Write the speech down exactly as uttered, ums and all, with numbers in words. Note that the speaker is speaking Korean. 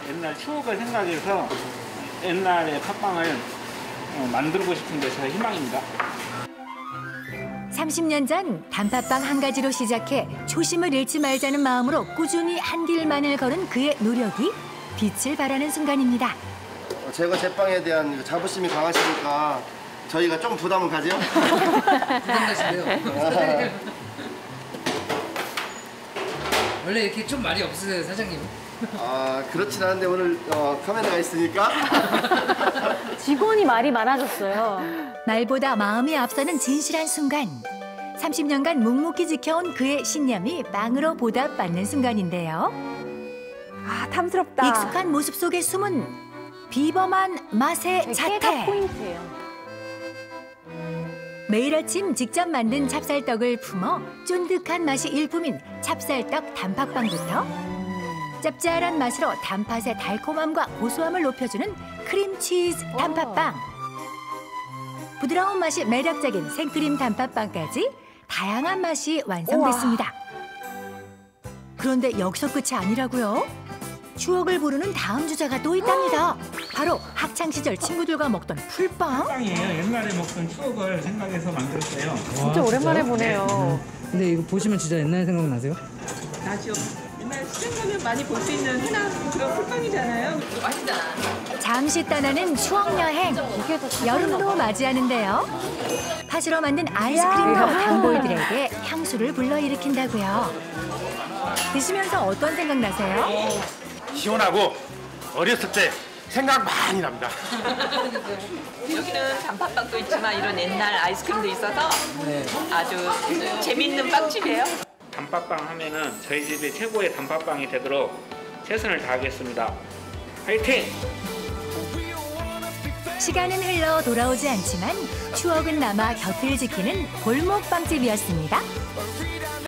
옛날 추억을 생각해서 옛날의 팥빵을 만들고 싶은 게 제 희망입니다. 삼십 년 전 단팥빵 한 가지로 시작해 초심을 잃지 말자는 마음으로 꾸준히 한 길만을 걸은 그의 노력이 빛을 발하는 순간입니다. 제가 제빵에 대한 자부심이 강하시니까 저희가 좀 부담은 가죠? 부담가시네요. 원래 이렇게 좀 말이 없으세요, 사장님? 아, 그렇진 않은데 오늘 어, 카메라가 있으니까. 직원이 말이 많아졌어요. 말보다 마음이 앞서는 진실한 순간. 삼십 년간 묵묵히 지켜온 그의 신념이 빵으로 보답받는 순간인데요. 아, 탐스럽다. 익숙한 모습 속에 숨은 비범한 맛의 깨가 자태. 포인트예요. 매일 아침 직접 만든 찹쌀떡을 품어 쫀득한 맛이 일품인 찹쌀떡 단팥빵부터 짭짤한 맛으로 단팥의 달콤함과 고소함을 높여주는 크림치즈 단팥빵. 부드러운 맛이 매력적인 생크림 단팥빵까지 다양한 맛이 완성됐습니다. 그런데 여기서 끝이 아니라고요? 추억을 부르는 다음 주자가 또 있답니다. 바로 학창시절 친구들과 먹던 풀빵. 빵이에요. 옛날에 먹던 추억을 생각해서 만들었어요. 진짜 오랜만에 보네요. 근데 이거 보시면 진짜 옛날 생각나세요? 나죠. 옛날 시장 가면 많이 볼 수 있는 흔한 그런 풀빵이잖아요. 맛있잖아. 잠시 떠나는 추억 여행. 여름도 맞이하는데요. 팥으로 만든 아이스크림도 단골들에게 향수를 불러일으킨다고요. 드시면서 어떤 생각 나세요? 시원하고 어렸을 때 생각 많이 납니다. 여기는 단팥빵도 있지만 이런 옛날 아이스크림도 있어서 네. 아주 재밌는 빵집이에요. 단팥빵 하면은 저희 집이 최고의 단팥빵이 되도록 최선을 다하겠습니다. 화이팅! 시간은 흘러 돌아오지 않지만 추억은 남아 곁을 지키는 골목빵집이었습니다.